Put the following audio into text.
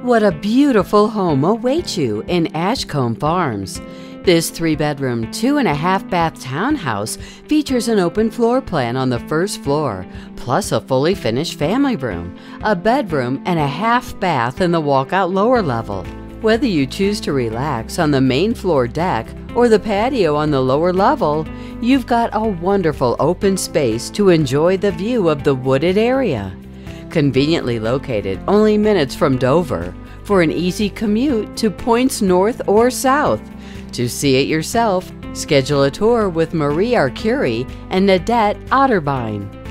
What a beautiful home awaits you in Ashcombe Farms. This 3-bedroom, 2.5-bath townhouse features an open floor plan on the first floor, plus a fully finished family room, a bedroom, and a half bath in the walkout lower level. Whether you choose to relax on the main floor deck or the patio on the lower level, you've got a wonderful open space to enjoy the view of the wooded area. Conveniently located only minutes from Dover for an easy commute to points north or south. To see it yourself, schedule a tour with Marie Arcuri and Nadette Otterbein.